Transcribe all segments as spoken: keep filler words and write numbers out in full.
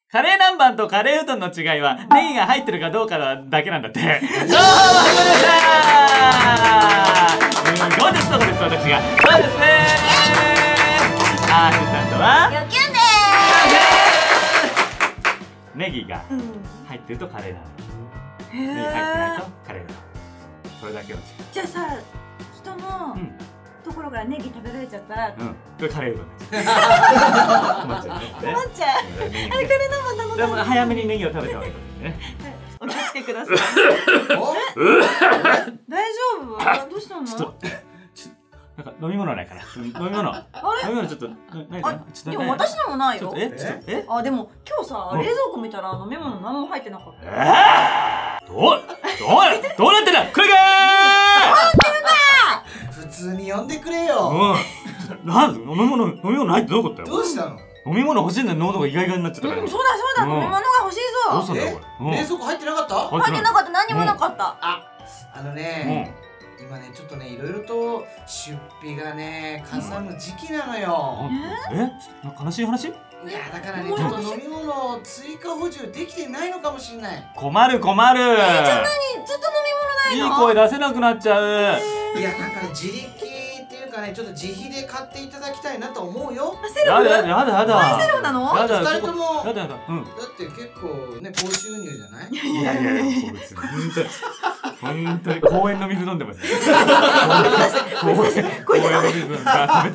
カレー南蛮とカレーうどんの違いはネギが入ってるかどうかだけなんだって。どうも始まりましたー。ゴージャストコです。私がそうですねー。アーフさんとはよきゅんでーす。ネギが入ってるとカレーなの。ネギ入ってないとカレーなの。それだけの違い。 じゃあさ、人のところからネギ食べられちゃったら、 うん、これカレーうどんです。困っちゃうね。 困っちゃう。あれカレー生なの。 でも早めにネギを食べた方がいいですね。 お気をつけください。大丈夫？どうしたの？ なんか飲み物ないかな。飲み物。 あれ？飲み物ちょっとないかな。 でも私のもないよ。 え？え？ あ、でも今日さ、冷蔵庫見たら飲み物何も入ってなかった。 え？どう？どう？どうなってんだ？これがー！普通に呼んでくれよ。 うん。なんで飲み物飲み物ないってどういうことだよ。 どうしたの？ 飲み物欲しいんだよ。喉がイガイガになっちゃったから。 そうだそうだ、飲み物が欲しいぞ。 どうしたんだよこれ。 冷蔵庫入ってなかった？ 入ってなかった。何もなかった。 あ、あのね。今ねちょっとねいろいろと出費がねかさむ時期なのよ。 え？悲しい話？ いやだからねちょっと飲み物追加補充できてないのかもしれない。 困る困る。 え、じゃあ何？ずっと飲み物ないの？ いい声出せなくなっちゃう。 いやだから自力っていうかねちょっと自費で買っていただきたいなと思うよ。 セルフ？ やだやだやだやだ。 セルフなの？ だってふたりともやだやだ。うん。 だって結構ね高収入じゃない？ いやいやいや別に本当に公園の水飲んでます。公園の水が食べてるんです。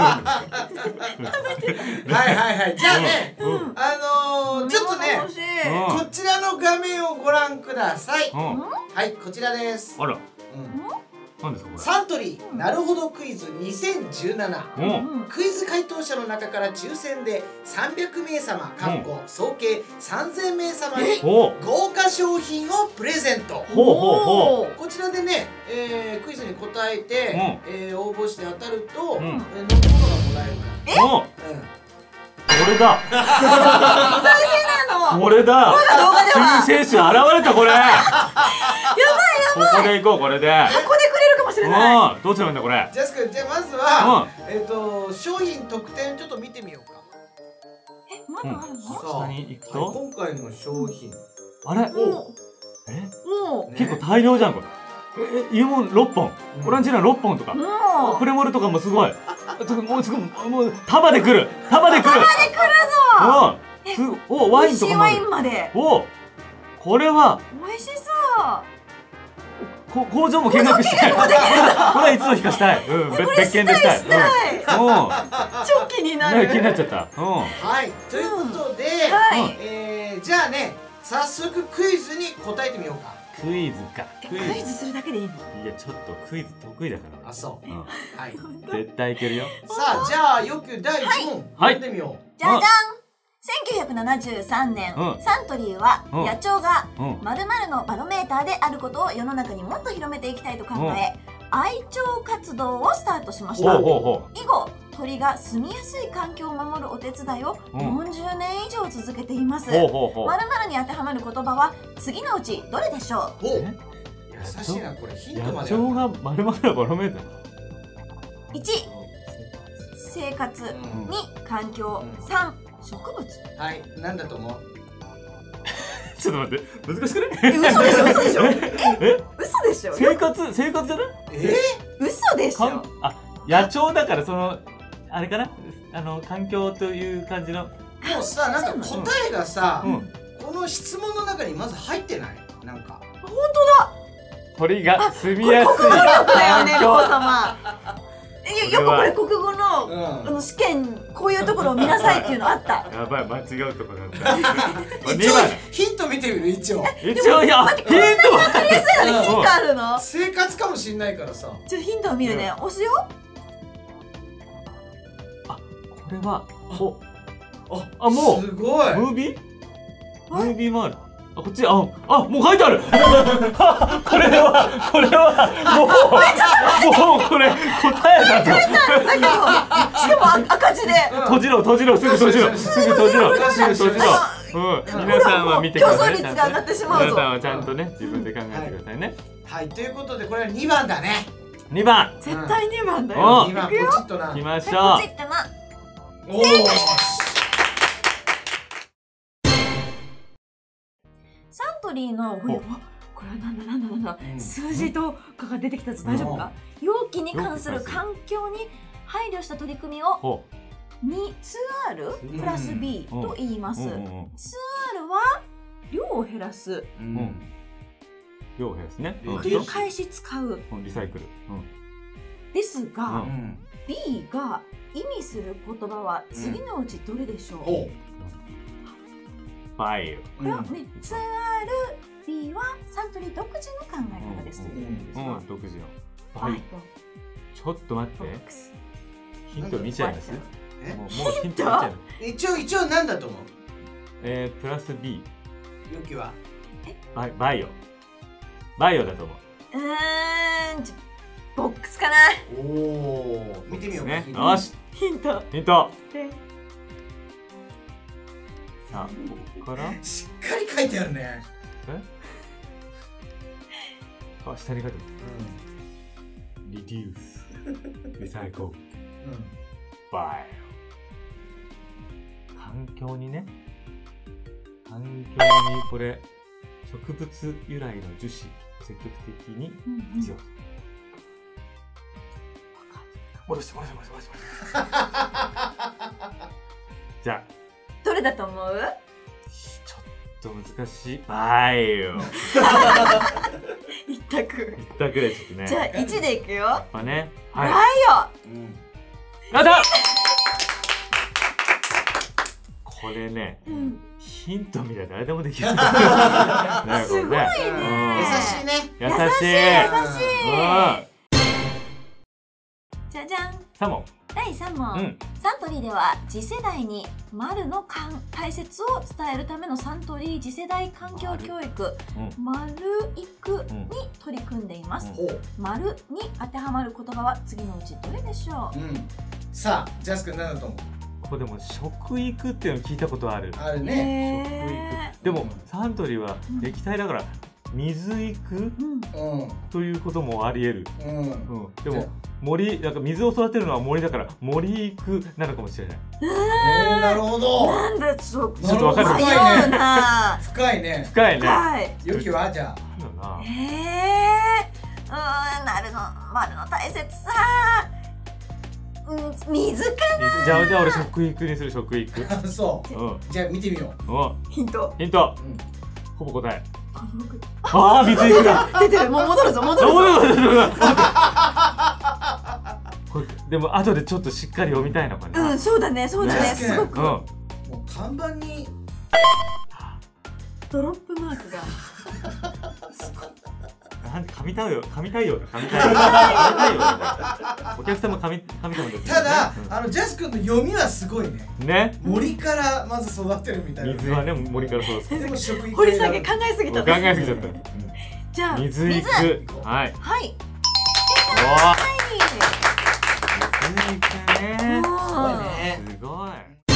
はいはいはい。じゃあね、あのちょっとねこちらの画面をご覧ください。はい、こちらです。 あら。何ですかこれ？ サントリーなるほどクイズにせんじゅうなな。クイズ回答者の中から抽選でさんびゃくめいさま、かっこ総計さんぜんめいさまに豪華商品をプレゼント。 ほうほうほう。 こちらでね、えー、クイズに答えて、えー、応募して当たると、 うん、 飲み物がもらえるから。 え？うん。これだ。 なの。 これだ。救世主現れたこれ。やばいやばい。ここで行こうこれで。 ここでくれるかもしれない。 どうすればいいんだこれ。 ジャス君、じゃあまずはえっと商品特典ちょっと見てみようか。 え、まだあるの？ 下に行くと今回の商品。 あれ？え？結構大量じゃんこれ。え、湯もろっぽん、オランジーナろっぽんとか、プレモルとかもすごい。もうすぐもう束で来る、束で来る。 束で来るぞ。 お、ワインとかも。 ワインまで。 お、これは。 美味しそう。 工場も見学したい。これはいつの日かしたい。うん、別件でしたい。 超気になる。 気になっちゃった。 はい、ということで、えじゃあね、早速クイズに答えてみようか。 クイズか。 クイズするだけでいいの？ いやちょっとクイズ得意だから。 あ、そう。はい。 絶対いけるよ。 さあじゃあよくだいいち問読んでみよう。 じゃじゃん。せんきゅうひゃくななじゅうさんねん、サントリーは野鳥が〇〇のバロメーターであることを世の中にもっと広めていきたいと考え、愛鳥活動をスタートしました。以後鳥が住みやすい環境を守るお手伝いをよんじゅうねん以上続けています。〇〇に当てはまる言葉は次のうちどれでしょう？ 優しいなこれ。ヒントまで。 野鳥が〇〇のバロメーター。 いち生活、に環境、さん植物。 はい、なんだと思う？ ちょっと待って、難しくない？ 嘘でしょ嘘でしょ。え？嘘でしょ。 生活生活じゃない？ え？ 嘘でしょ。 あ、野鳥だからそのあれかな、あの環境という感じの。 もうさ、なんか答えがさ、この質問の中にまず入ってない？なんか。 本当だ。 鳥が住みやすい環境。国語力だよね、お子様。よくこれ国語の、うん、あの試験こういうところを見なさいっていうのあった。 やばい、間違うとこだった。 一応ヒント見てみる。一応一応いやヒントわかりやすいのにヒントあるの？ 生活かもしんないからさ。 ちょっとヒントを見るね。押すよ。 あ、これはおあ、もうすごい。 ムービームービーもある。あ、こっち、あ、あ、もう書いてある。これは、これは、もう、もう、これ、答えだぞ。 しかも赤字で。 閉じろ、閉じろ、すぐ閉じろ、すぐ閉じろ、すぐ閉じろ。うん、皆さんは見てください。 競争率が上がってしまうぞ。 皆さんはちゃんとね、自分で考えてくださいね。 はい、ということで、これはにばんだね。 にばん。 絶対にばんだよ。 にばん、ポチッとな。 行きましょう。 おお。 トリーの、これはなんだなんだなんだ、数字とかが出てきたぞ。大丈夫か？容器に関する環境に配慮した取り組みをに ツーアール プラス ビー と言います。ツーアール は量を減らす。 量を減らすね。 繰り返し使う。 リサイクル。 ですが、B が意味する言葉は次のうちどれでしょう？ バイオ。 これはね、ツーアール、B はサントリー独自の考え方ですということですが。 独自の。バイオ。ちょっと待って。ヒント見ちゃいます？もうヒント見ちゃう。 一応一応なんだと思う？ えープラス B。 容器は？ バイバイオ。バイオだと思う。 うーん、ボックスかな。 おお、見てみようね。よし。 ヒント。 ヒント。さあ、ここから。 しっかり書いてあるね。 え？あ、下に書いてある。リデュース、リサイクル、バイオ。環境にね。環境にこれ植物由来の樹脂積極的に必要。戻して戻して戻して戻して。じゃあどれだと思う？ ちょっと難しい。バイオ。 一択。 一択でちょっとね。 じゃあいちでいくよ。 まあね。 バイオ。 やった。これね、ヒント見たら誰でもできる。 すごいね。 優しいね。 優しい。優しい。 じゃじゃん。 さん問。 だいさん問。サントリーでは次世代に丸の大切を伝えるためのサントリー次世代環境教育丸育に取り組んでいます。丸に当てはまる言葉は次のうちどれでしょう？ さあ、ジャス君何だと思う？ これでも食育っていうの聞いたことある。 あるね。 食育。でもサントリーは液体だから水育ということもあり得る。でも森なんか水を育てるのは森だから森育なのかもしれない。 なるほど。 なんだちょっとちょっとわかる。 深いね。深いね。 深いね。 良きはじゃあ。ええ、うん、なるの丸の大切さ。うん、水かな。 じゃあじゃあ俺食育にする食育。 そう。じゃあ見てみよう。ヒント。 ヒント。ほぼ答え。ああ、水育だ。 出てる。もう戻るぞ戻るぞ。 でも後でちょっとしっかり読みたいのかな。 うん、そうだねそうだね。すごく。 もう看板にドロップマークが。 なん神対応神対応だ神対応。神対応。お客様神神様です。 ただあのジャス君の読みはすごいね。 ね。 森からまず育てるみたいな。 水はね森から育てる。 でも食育。 掘り下げ考えすぎた。 考えすぎちゃった。 じゃあ水育。はい。 はい。 水育ね。すごい。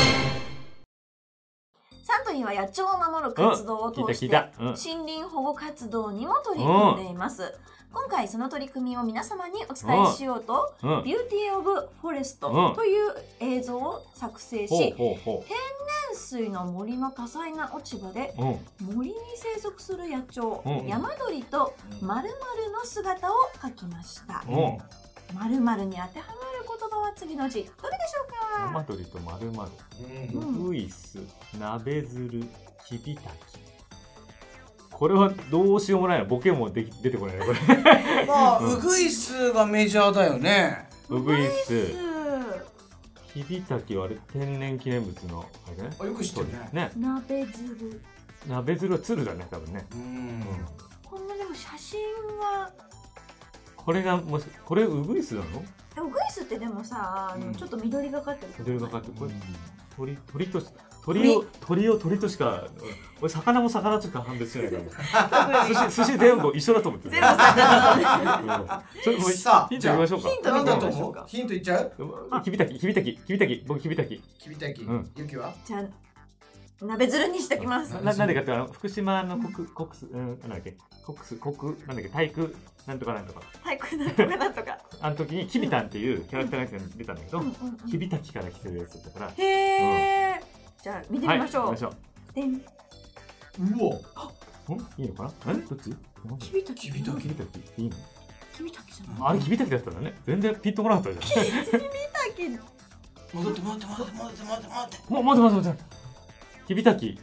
サントリーは野鳥を守る活動を通して森林保護活動にも取り組んでいます。今回その取り組みを皆様にお伝えしようと「ビューティー・オブ・フォレスト」という映像を作成し、天然水の森の多彩な落ち葉で森に生息する野鳥ヤマドリとマルマルの姿を描きました。まるまるに当てはまる言葉は次のうちどれでしょうか？ ヤマドリとまるまる、ウグイス、ナベヅル、キビタキ。これはどうしようもないの。ボケもでき出てこないねこれ。 まあウグイスがメジャーだよね。 ウグイス、キビタキはあれ天然記念物のあれね。 あ、よく知ってるね。 ナベヅル。 ナベヅルは鶴だね多分ね。 こんなでも写真は。 これがもしこれウグイスなの？ ウグイスってでもさ、あのちょっと緑がかってる。 緑がかってる。これ鳥鳥と鳥を鳥を鳥としか、俺魚も魚としか判別してないから。寿司寿司全部一緒だと思ってる。 全部魚。 それもうさあヒント言いましょうか。 ヒントなんだと思う？ヒントいっちゃう？ キビタキキビタキキビタキ僕キビタキ。 キビタキ。ゆきは？ じゃあ。鍋づるにしてきます。 な、なんでかってあの福島の国国すうんなんだっけ国す国なんだっけ体育なんとかなんとか。 体育なんとかなんとか。 あの時にキビタンっていうキャラクターが出たんだけど、キビタキから来てるやつだから。 へえ。じゃあ見てみましょう。 見てみましょう。 でん。 うお。 いいのかな？え、どっち？ キビタキ。 キビタキ。 キビタキいいの？ キビタキじゃない。 あれキビタキだったらね、全然ピンとこなかったじゃん。 キビタキ。 戻って戻って戻って戻って戻って戻って。 もう待って待って待って。キビタキ。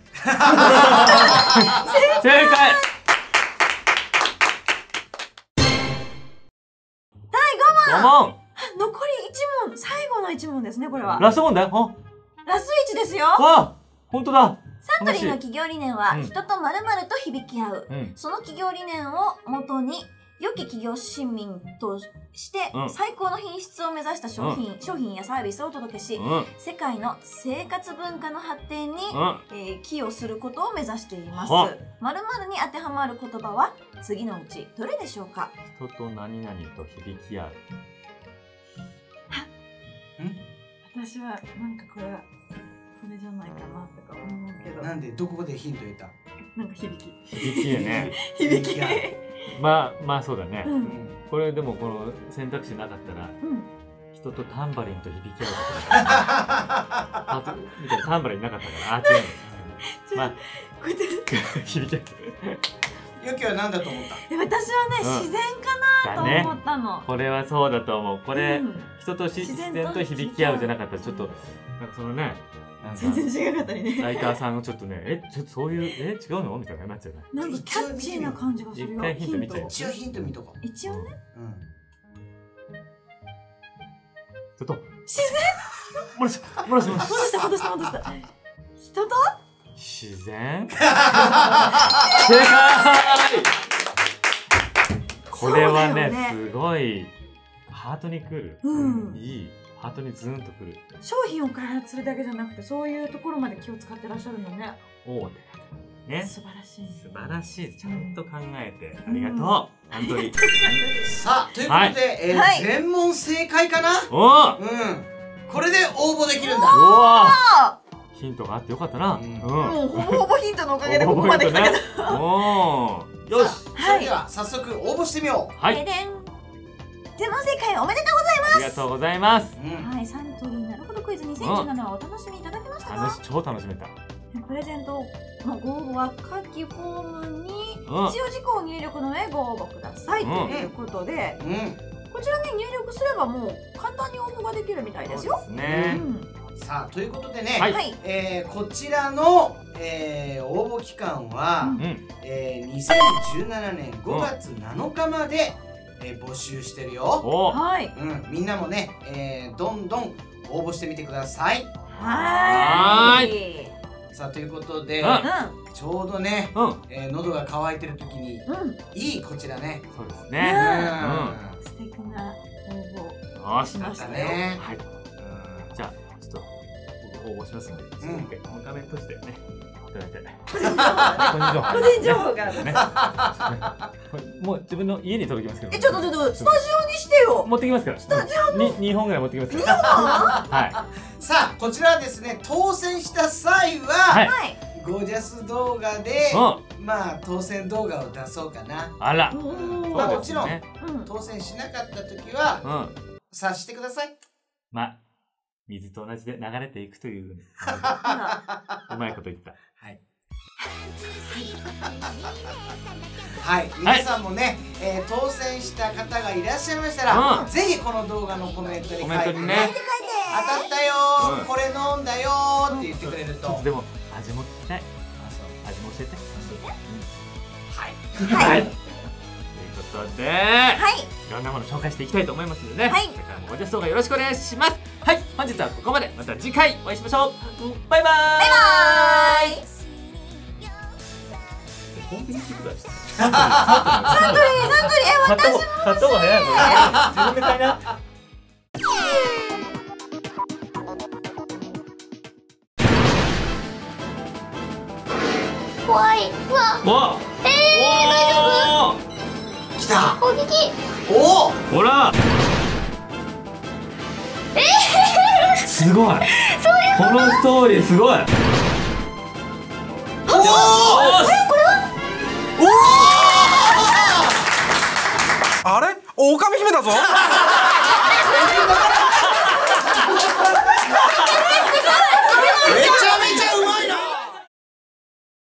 正解。 だいごもん。残りいちもん、最後のいちもんですね、これは。 ラスト問題？あ、 ラスいちですよ。 あ、本当だ。 サントリーの企業理念は、人とまるまると響き合う。 うん、 その企業理念をもとに、良き企業市民として、最高の品質を目指した商品、うん、商品やサービスをお届けし、うん、世界の生活文化の発展に、うん、えー、寄与することを目指しています。まるまるに当てはまる言葉は、次のうちどれでしょうか？ 人と何々と響き合う。 私はなんかこれこれじゃないかなとか思うけど。 なんでどこでヒント言った？ なんか響き。 響きやね。 響き。 まあまあそうだね。うん、これでもこの選択肢なかったら、うん、人とタンバリンと響き合うことだから。あとみたいなタンバリンなかったから、あ違う。まあこうやって響き合う。 ゆきは何だと思った？ 私はね、うん、自然かなと思ったの、 ね。これはそうだと思う。これ、うん、人と自然と響き合うじゃなかったらちょっとなんかそのね。 全然違かったりね。 ライターさんがちょっとね、え、ちょっとそういう、え、違うのみたいななっちゃうね。 なんかキャッチーな感じがするよ。 一回ヒント見ちゃう。 一応ヒント見とこう。 一応ね。うん。 ちょっと。 自然。 戻した、戻した、 戻した、戻した、戻した。人と。 自然。正解。これはね、すごい。ハートにくる。うん。いい。ハートにズーンとくる。 商品を開発するだけじゃなくて、そういうところまで気を使ってらっしゃるのね。 おおね。 素晴らしい。 素晴らしい。ちゃんと考えて、ありがとう。本当に。 さあ、ということで、えー、全問正解かな。 おお。 うん。これで応募できるんだ。 うわ。ヒントがあってよかったな。うん。 もうほぼほぼヒントのおかげでここまで来たけど。 おお。よし。 それでは早速応募してみよう。 はい。 全問正解おめでとうございます。 ありがとうございます。 はい、サントリーなるほどクイズにせんじゅうななはお楽しみいただけましたか？ 楽し超楽しめた。 プレゼントのご応募は下記フォームに必要事項入力の上ご応募ください、うん、ということで、うん、こちらに入力すればもう簡単に応募ができるみたいですよ。 そうですね。 うん、さあということでね、 はい、 えー、こちらの、えー、応募期間は、うん、えー、にせんじゅうななねんごがつなのかまで、うん、えー、募集してるよ。 はい、 うん、みんなもね、えー、どんどん応募してみてください。 はい。 さあということで、うん、ちょうどね、うん、えー、喉が渇いてる時に、うん、いいこちらね。 そうですね。 うん、素敵な応募しましたね。 はい。じゃあちょっと応募しますので、うん、画面閉じてね。個人情報があるね。もう自分の家に届きますけど。 え、ちょっとちょっとスタジオにしてよ。 持ってきますから。 スタジオに二本ぐらい持ってきますから。 はい。さあこちらはですね、当選した際はゴージャス動画でまあ当選動画を出そうかな。 あら。 まあもちろん当選しなかった時は察してください。 まあ水と同じで流れていくといううまいこと言った。はい。 はい、皆さんもね、えー、当選した方がいらっしゃいましたら、うん、ぜひこの動画のコメントに書いてね、 ね当たったよー、うん、これ飲んだよーって言ってくれると、 でも味も聞きたい。あ、そう、味も教えて。 うん、はい。はい。 ということで、はい、いろんなもの紹介していきたいと思いますのでね、はい、これからもゴージャス動画よろしくお願いします。はい、本日はここまで。また次回お会いしましょう。バイバーイ。バイバーイ。コンビニ行ってください。サントリー、 サントリー、私も買った方が早いの。自分で買いな。 怖い。うわ。 わ。 ええ、大丈夫？来た。 攻撃。 おお。 ほら。 ええ。 すごい。そういうこと。 このストーリーすごい。 おお。 これは。 おお。あれ？狼姫だぞ。